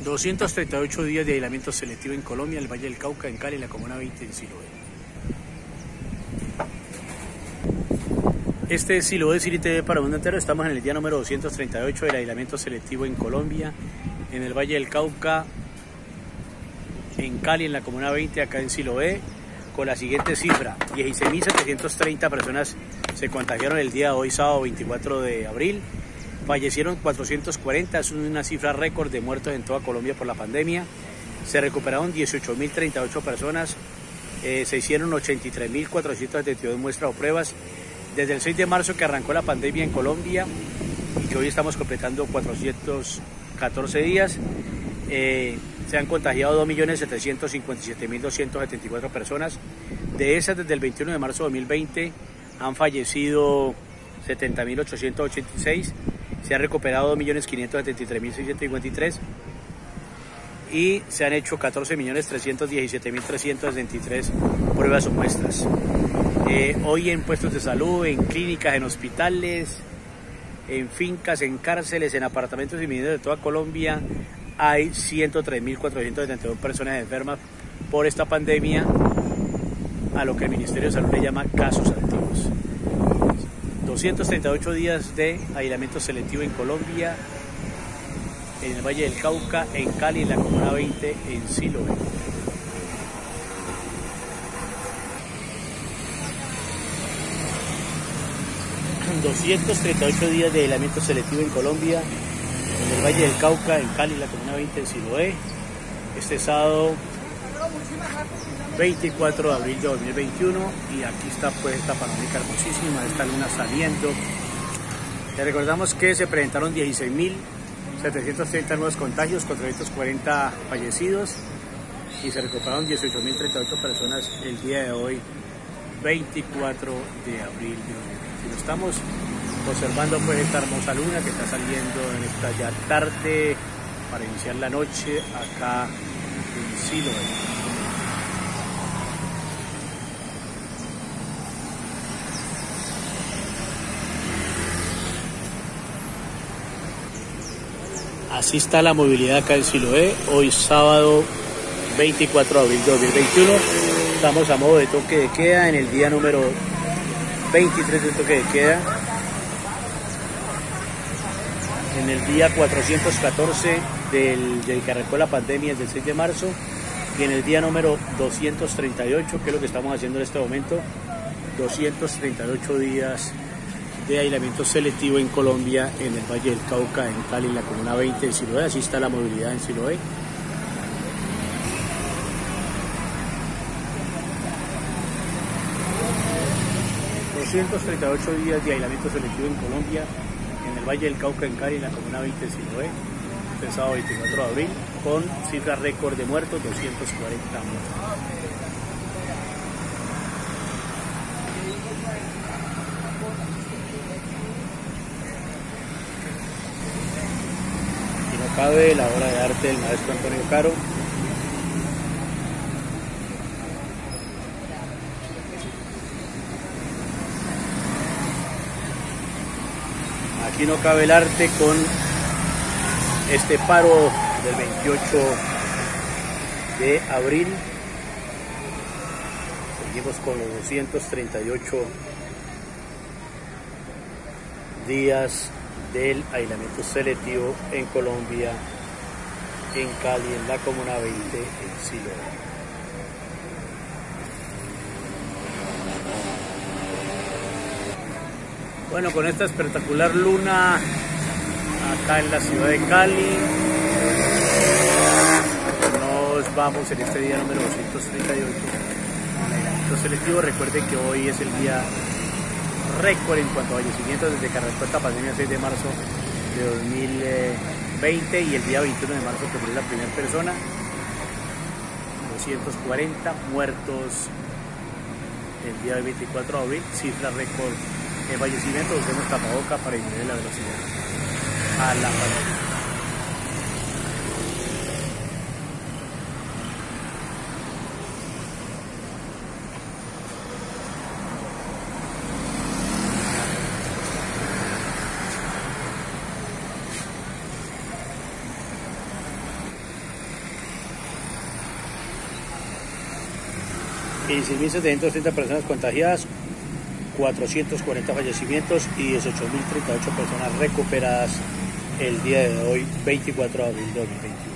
238 días de aislamiento selectivo en Colombia, en el Valle del Cauca, en Cali, en la Comuna 20, en Siloé. Este es Siloé City TV para el mundo entero. Estamos en el día número 238 del aislamiento selectivo en Colombia, en el Valle del Cauca, en Cali, en la Comuna 20, acá en Siloé, con la siguiente cifra: 16.730 personas se contagiaron el día de hoy, sábado 24 de abril. Fallecieron 440, es una cifra récord de muertos en toda Colombia por la pandemia. Se recuperaron 18.038 personas, se hicieron 83.472 muestras o pruebas. Desde el 6 de marzo que arrancó la pandemia en Colombia y que hoy estamos completando 414 días, se han contagiado 2.757.274 personas. De esas, desde el 21 de marzo de 2020 han fallecido 70.886. Se han recuperado 2.573.653 y se han hecho 14.317.363 pruebas o muestras. Hoy en puestos de salud, en clínicas, en hospitales, en fincas, en cárceles, en apartamentos y viviendas de toda Colombia hay 103.472 personas enfermas por esta pandemia, a lo que el Ministerio de Salud le llama casos activos. 238 días de aislamiento selectivo en Colombia, en el Valle del Cauca, en Cali, en la Comuna 20, en Siloé. Son 238 días de aislamiento selectivo en Colombia, en el Valle del Cauca, en Cali, en la Comuna 20, en Siloé. Este sábado 24 de abril de 2021, y aquí está pues esta panorámica hermosísima, esta luna saliendo. Les recordamos que se presentaron 16.730 nuevos contagios, 440 fallecidos y se recuperaron 18.038 personas el día de hoy, 24 de abril de 2021. Estamos observando pues esta hermosa luna que está saliendo en esta ya tarde para iniciar la noche acá en Siloé. Así está la movilidad acá en Siloé, hoy sábado 24 de abril de 2021. Estamos a modo de toque de queda en el día número 23 del toque de queda. En el día 414 del que arrancó la pandemia, desde el 6 de marzo. Y en el día número 238, que es lo que estamos haciendo en este momento, 238 días de aislamiento selectivo en Colombia, en el Valle del Cauca, en Cali, en la Comuna 20, en Siloé. Así está la movilidad en Siloé. ...238 días de aislamiento selectivo en Colombia, en el Valle del Cauca, en Cali, en la Comuna 20, en Siloé. Este sábado 24 de abril, con cifra récord de muertos, 240 muertos. Cabe la obra de arte del maestro Antonio Caro. Aquí no cabe el arte con este paro del 28 de abril. Seguimos con los 238 días del aislamiento selectivo en Colombia, en Cali, en la Comuna 20, en Siloé. Bueno, con esta espectacular luna acá en la ciudad de Cali, nos vamos en este día número 238 al aislamiento selectivo. Recuerden que hoy es el día récord en cuanto a fallecimientos desde que arrancó esta pandemia, 6 de marzo de 2020, y el día 21 de marzo que murió la primera persona. 240 muertos el día del 24 de abril, cifra récord de fallecimientos. Usemos tapaboca para disminuir la velocidad a la pandemia. y 16.730 personas contagiadas, 440 fallecimientos y 18.038 personas recuperadas el día de hoy, 24 de abril de 2020.